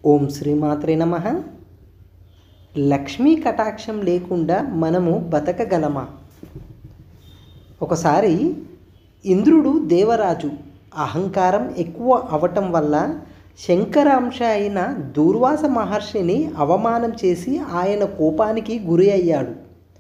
ఓం శ్రీమాత్రే నమః. లక్ష్మీ కటాక్షం లేకుండా మనము బతకగలమా? ఒకసారి ఇంద్రుడు దేవరాజు అహంకారం ఎక్కువ అవటం వల్ల శంకరాంశ అయిన దూర్వాస మహర్షిని అవమానం చేసి ఆయన కోపానికి గురి అయ్యాడు.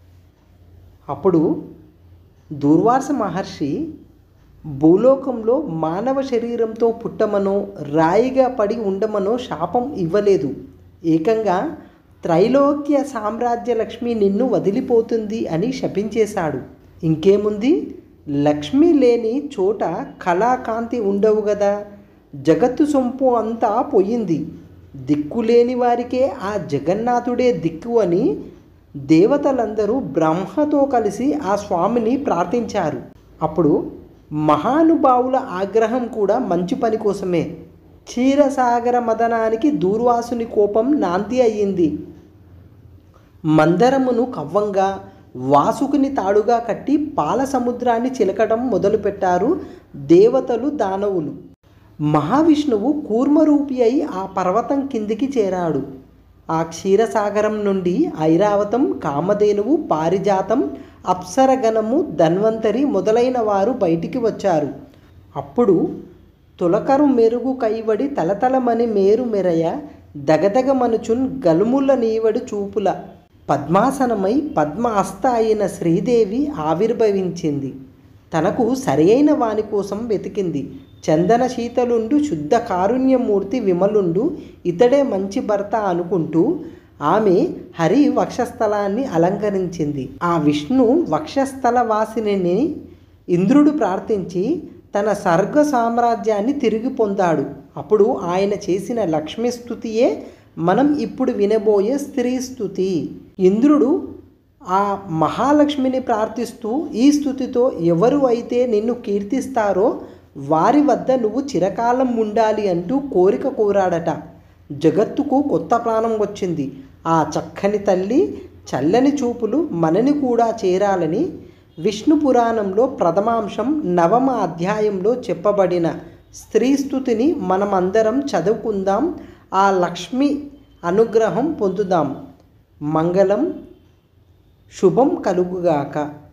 అప్పుడు దూర్వాస మహర్షి భూలోకంలో మానవ శరీరంతో పుట్టమనో రాయిగా పడి ఉండమనో శాపం ఇవ్వలేదు. ఏకంగా త్రైలోక్య సామ్రాజ్య లక్ష్మి నిన్ను వదిలిపోతుంది అని శపించేశాడు. ఇంకేముంది, లక్ష్మి లేని చోట కళాకాంతి ఉండవు కదా. జగత్తు సొంపు అంతా పోయింది. దిక్కులేని వారికే ఆ జగన్నాథుడే దిక్కు అని దేవతలందరూ బ్రహ్మతో కలిసి ఆ స్వామిని ప్రార్థించారు. అప్పుడు మహానుభావుల ఆగ్రహం కూడా మంచి పని కోసమే. క్షీరసాగర మదనానికి దూర్వాసుని కోపం నాంది అయ్యింది. మందరమును కవ్వంగా వాసుకుని తాడుగా కట్టి పాల సముద్రాన్ని చిలకడం మొదలుపెట్టారు దేవతలు దానవులు. మహావిష్ణువు కూర్మరూపి అయి ఆ పర్వతం కిందికి చేరాడు. ఆ క్షీరసాగరం నుండి ఐరావతం, కామధేనువు, పారిజాతం, అప్సరగణము, ధన్వంతరి మొదలైన వారు బయటికి వచ్చారు. అప్పుడు తులకరు మెరుగు కైవడి తలతలమని మేరు మెరయ దగదగమనుచున్ గలుముల నీవడి చూపుల పద్మాసనమై పద్మ హస్త అయిన శ్రీదేవి ఆవిర్భవించింది. తనకు సరియైన వాని కోసం వెతికింది. చందన శీతలుండు శుద్ధ కారుణ్యమూర్తి విమలుండు ఇతడే మంచి భర్త అనుకుంటూ ఆమె హరి వక్షస్థలాన్ని అలంకరించింది. ఆ విష్ణు వక్షస్థల వాసిని ఇంద్రుడు ప్రార్థించి తన స్వర్గ సామ్రాజ్యాన్ని తిరిగి పొందాడు. అప్పుడు ఆయన చేసిన లక్ష్మీ స్తుతియే మనం ఇప్పుడు వినబోయే స్త్రీ స్తుతి. ఇంద్రుడు ఆ మహాలక్ష్మిని ప్రార్థిస్తూ, ఈ స్తుతితో ఎవరు అయితే నిన్ను కీర్తిస్తారో వారి వద్ద నువ్వు చిరకాలం ఉండాలి అంటూ కోరిక కోరాడట. జగత్తుకు కొత్త ప్రాణం వచ్చింది. ఆ చక్కని తల్లి చల్లని చూపులు మనని కూడా చేరాలని విష్ణు పురాణంలో ప్రథమాంశం 9వ అధ్యాయంలో చెప్పబడిన స్త్రీ స్తుతిని మనమందరం చదువుకుందాం. ఆ లక్ష్మి అనుగ్రహం పొందుదాం. మంగళం శుభం కలుగుగాక.